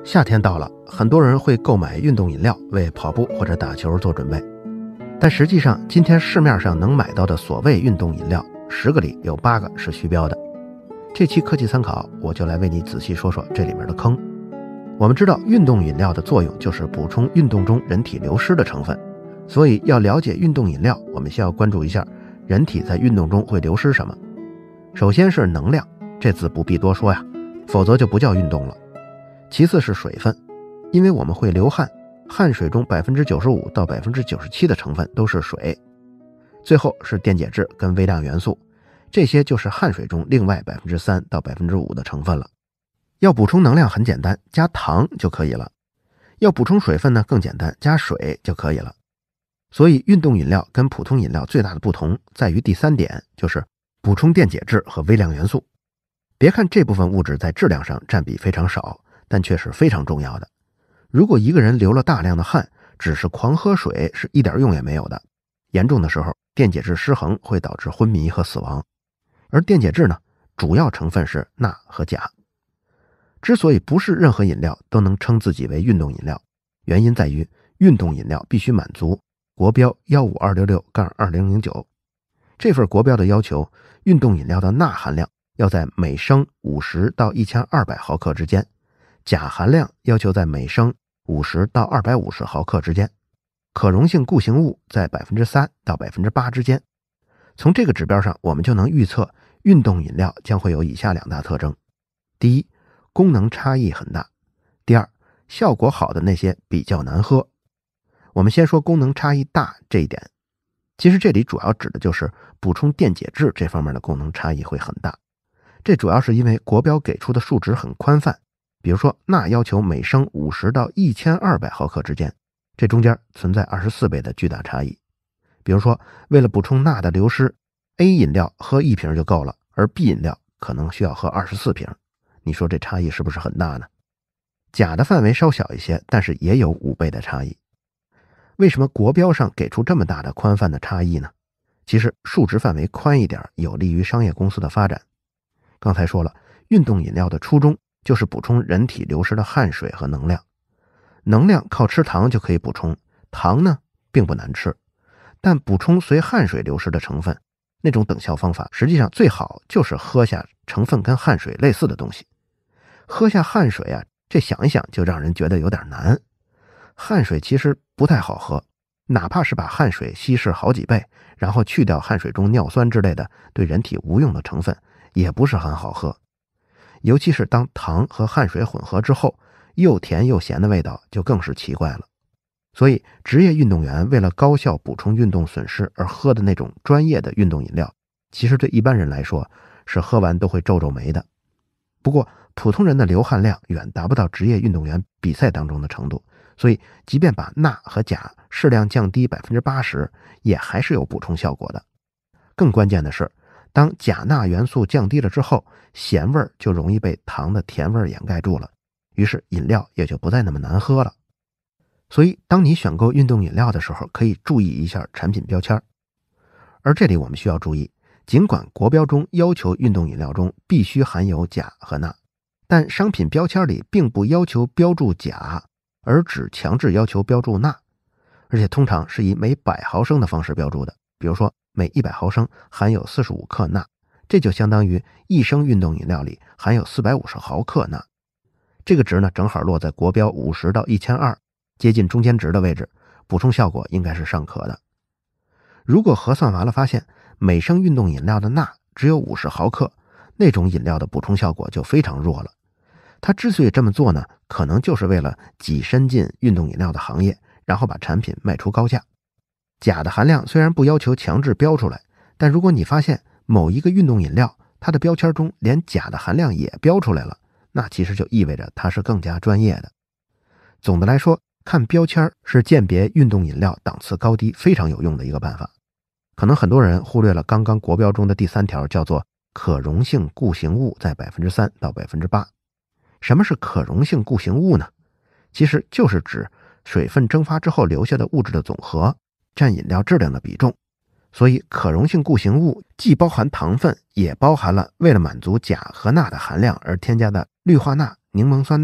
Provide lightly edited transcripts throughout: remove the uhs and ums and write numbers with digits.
夏天到了，很多人会购买运动饮料为跑步或者打球做准备。但实际上，今天市面上能买到的所谓运动饮料，10个里有8个是虚标的。这期科技参考，我就来为你仔细说说这里面的坑。我们知道，运动饮料的作用就是补充运动中人体流失的成分，所以要了解运动饮料，我们先要关注一下人体在运动中会流失什么。首先是能量，这字不必多说呀，否则就不叫运动了。其次是水分，因为我们会流汗，汗水中95%到97%的成分都是水。最后是电解质跟微量元素，这些就是汗水中另外3%到5%的成分了。要补充能量很简单，加糖就可以了。要补充水分呢更简单，加水就可以了。所以运动饮料跟普通饮料最大的不同在于第3点，就是补充电解质和微量元素。别看这部分物质在质量上占比非常少，但却是非常重要的。如果一个人流了大量的汗，只是狂喝水是一点用也没有的。严重的时候，电解质失衡会导致昏迷和死亡。而电解质呢，主要成分是钠和钾。之所以不是任何饮料都能称自己为运动饮料，原因在于运动饮料必须满足国标15266-2009。这份国标的要求，运动饮料的钠含量要在每升50到1200毫克之间，钾含量要求在每升50到250毫克之间，可溶性固形物在3%到8%之间。从这个指标上，我们就能预测运动饮料将会有以下2大特征。第一，功能差异很大。第二，效果好的那些比较难喝。我们先说功能差异大这一点，其实这里主要指的就是补充电解质这方面的功能差异会很大。这主要是因为国标给出的数值很宽泛，比如说钠要求每升50到1200毫克之间，这中间存在24倍的巨大差异。比如说为了补充钠的流失， A 饮料喝1瓶就够了，而 B 饮料可能需要喝24瓶。你说这差异是不是很大呢？钾的范围稍小一些，但是也有5倍的差异。为什么国标上给出这么大的宽泛的差异呢？其实数值范围宽一点有利于商业公司的发展。刚才说了，运动饮料的初衷就是补充人体流失的汗水和能量。能量靠吃糖就可以补充，糖呢并不难吃，但补充随汗水流失的成分，那种等效方法实际上最好就是喝下成分跟汗水类似的东西。喝下汗水啊，这想一想就让人觉得有点难。汗水其实不太好喝，哪怕是把汗水稀释好几倍，然后去掉汗水中尿酸之类的对人体无用的成分，也不是很好喝。尤其是当糖和汗水混合之后，又甜又咸的味道就更是奇怪了。所以职业运动员为了高效补充运动损失而喝的那种专业的运动饮料，其实对一般人来说是喝完都会皱皱眉的。不过普通人的流汗量远达不到职业运动员比赛当中的程度，所以即便把钠和钾适量降低80%，也还是有补充效果的。更关键的是，当钾钠元素降低了之后，咸味就容易被糖的甜味掩盖住了，于是饮料也就不再那么难喝了。所以当你选购运动饮料的时候，可以注意一下产品标签。而这里我们需要注意，尽管国标中要求运动饮料中必须含有钾和钠，但商品标签里并不要求标注钾，而只强制要求标注钠，而且通常是以每100毫升的方式标注的。比如说每100毫升含有45克钠，这就相当于1升运动饮料里含有450毫克钠。这个值呢，正好落在国标50到1200，接近中间值的位置，补充效果应该是尚可的。如果核算完了发现每升运动饮料的钠只有50毫克，那种饮料的补充效果就非常弱了。他之所以这么做呢，可能就是为了跻身进运动饮料的行业，然后把产品卖出高价。钾的含量虽然不要求强制标出来，但如果你发现某一个运动饮料它的标签中连钾的含量也标出来了，那其实就意味着它是更加专业的。总的来说，看标签是鉴别运动饮料档次高低非常有用的一个办法。可能很多人忽略了刚刚国标中的第3条，叫做可溶性固形物在3%到8%。什么是可溶性固形物呢？其实就是指水分蒸发之后留下的物质的总和，占饮料质量的比重。所以可溶性固形物既包含糖分，也包含了为了满足钾和钠的含量而添加的氯化钠、柠檬酸钠、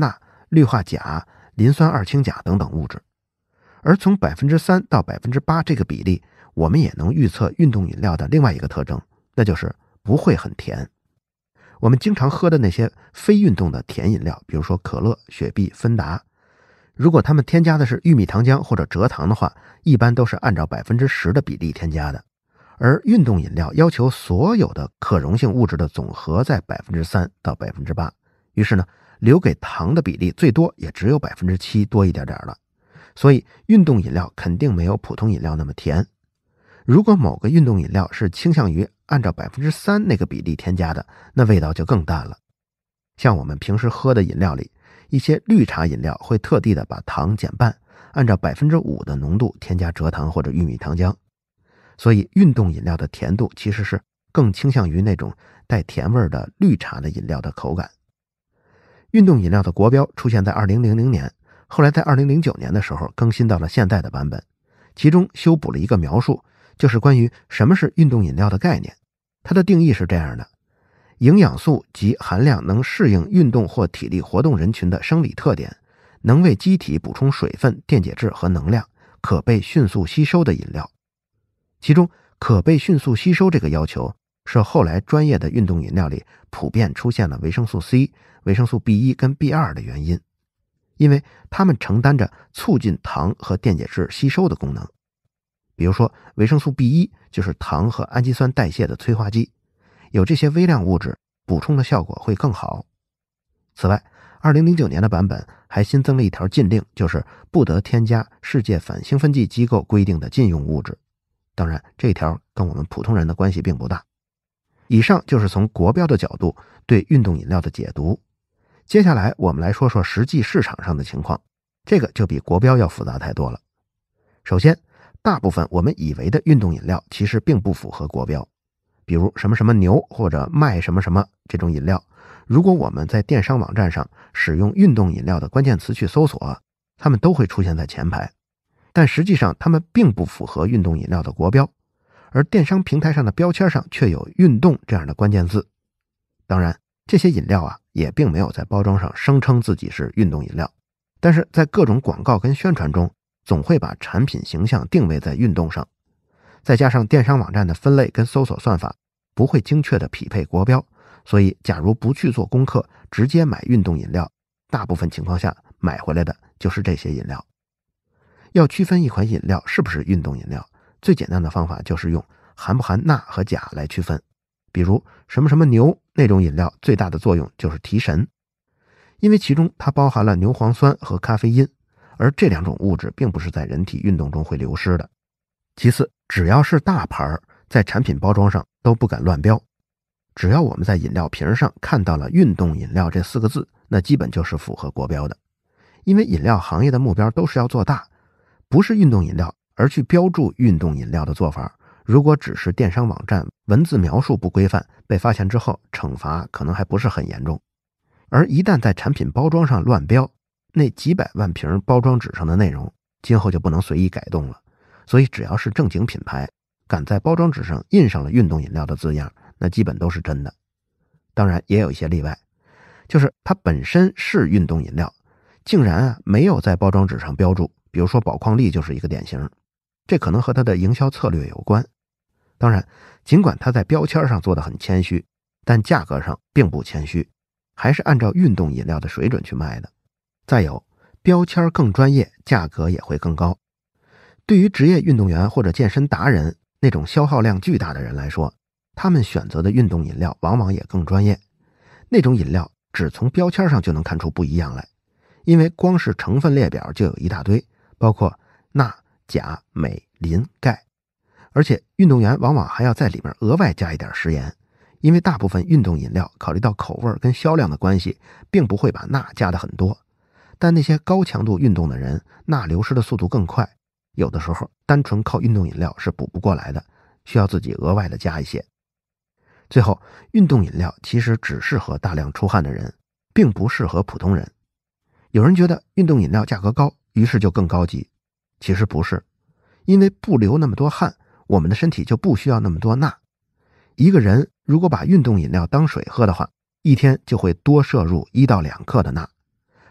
氯化钾、磷酸二氢钾等等物质。而从 3% 到 8% 这个比例，我们也能预测运动饮料的另外一个特征，那就是不会很甜。我们经常喝的那些非运动的甜饮料，比如说可乐、雪碧、芬达，如果它们添加的是玉米糖浆或者蔗糖的话，一般都是按照 10% 的比例添加的。而运动饮料要求所有的可溶性物质的总和在 3% 到 8%， 于是呢，留给糖的比例最多也只有 7% 多一点点了。所以运动饮料肯定没有普通饮料那么甜。如果某个运动饮料是倾向于按照 3% 那个比例添加的，那味道就更淡了。像我们平时喝的饮料里，一些绿茶饮料会特地的把糖减半，按照 5% 的浓度添加蔗糖或者玉米糖浆。所以运动饮料的甜度其实是更倾向于那种带甜味的绿茶的饮料的口感。运动饮料的国标出现在2000年，后来在2009年的时候更新到了现代的版本，其中修补了一个描述，就是关于什么是运动饮料的概念。它的定义是这样的：营养素及含量能适应运动或体力活动人群的生理特点，能为机体补充水分、电解质和能量，可被迅速吸收的饮料。其中可被迅速吸收这个要求是后来专业的运动饮料里普遍出现了维生素 C、维生素 B1 跟 B2 的原因，因为它们承担着促进糖和电解质吸收的功能。比如说维生素 B1 就是糖和氨基酸代谢的催化剂，有这些微量物质，补充的效果会更好。此外2009年的版本还新增了一条禁令，就是不得添加世界反兴奋剂机构规定的禁用物质。当然这条跟我们普通人的关系并不大。以上就是从国标的角度对运动饮料的解读。接下来我们来说说实际市场上的情况，这个就比国标要复杂太多了。首先，大部分我们以为的运动饮料其实并不符合国标，比如什么什么牛或者卖什么什么这种饮料，如果我们在电商网站上使用运动饮料的关键词去搜索，它们都会出现在前排。但实际上它们并不符合运动饮料的国标，而电商平台上的标签上却有运动这样的关键字。当然这些饮料也并没有在包装上声称自己是运动饮料，但是在各种广告跟宣传中总会把产品形象定位在运动上，再加上电商网站的分类跟搜索算法不会精确的匹配国标，所以假如不去做功课直接买运动饮料，大部分情况下买回来的就是这些饮料。要区分一款饮料是不是运动饮料，最简单的方法就是用含不含钠和钾来区分。比如什么什么牛那种饮料最大的作用就是提神，因为其中它包含了牛磺酸和咖啡因，而这两种物质并不是在人体运动中会流失的。其次，只要是大牌，在产品包装上都不敢乱标。只要我们在饮料瓶上看到了运动饮料这4个字，那基本就是符合国标的。因为饮料行业的目标都是要做大，不是运动饮料而去标注运动饮料的做法，如果只是电商网站文字描述不规范，被发现之后惩罚可能还不是很严重。而一旦在产品包装上乱标，那几百万瓶包装纸上的内容今后就不能随意改动了。所以只要是正经品牌敢在包装纸上印上了运动饮料的字样，那基本都是真的。当然也有一些例外，就是它本身是运动饮料，竟然没有在包装纸上标注，比如说宝矿力就是一个典型。这可能和它的营销策略有关。当然尽管它在标签上做得很谦虚，但价格上并不谦虚，还是按照运动饮料的水准去卖的。再有，标签更专业，价格也会更高。对于职业运动员或者健身达人那种消耗量巨大的人来说，他们选择的运动饮料往往也更专业。那种饮料只从标签上就能看出不一样来，因为光是成分列表就有一大堆，包括钠、钾、镁、磷、钙。而且运动员往往还要在里面额外加一点食盐，因为大部分运动饮料考虑到口味跟销量的关系，并不会把钠加的很多。但那些高强度运动的人，钠流失的速度更快，有的时候单纯靠运动饮料是补不过来的，需要自己额外的加一些。最后，运动饮料其实只适合大量出汗的人，并不适合普通人。有人觉得运动饮料价格高，于是就更高级。其实不是，因为不流那么多汗，我们的身体就不需要那么多钠。一个人如果把运动饮料当水喝的话，一天就会多摄入1到2克的钠。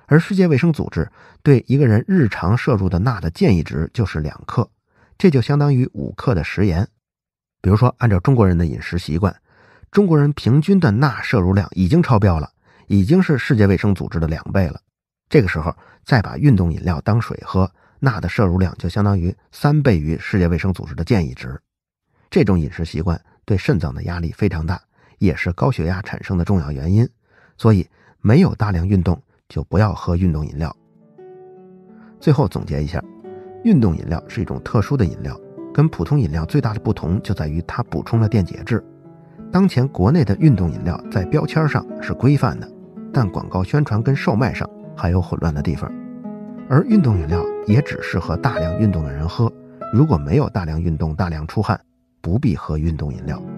而世界卫生组织对一个人日常摄入的钠的建议值就是2克，这就相当于5克的食盐。比如说，按照中国人的饮食习惯，中国人平均的钠摄入量已经超标了，已经是世界卫生组织的2倍了。这个时候再把运动饮料当水喝，钠的摄入量就相当于3倍于世界卫生组织的建议值。这种饮食习惯对肾脏的压力非常大，也是高血压产生的重要原因。所以没有大量运动就不要喝运动饮料。最后总结一下，运动饮料是一种特殊的饮料，跟普通饮料最大的不同就在于它补充了电解质。当前国内的运动饮料在标签上是规范的，但广告宣传跟售卖上还有混乱的地方。而运动饮料也只适合大量运动的人喝，如果没有大量运动、大量出汗，不必喝运动饮料。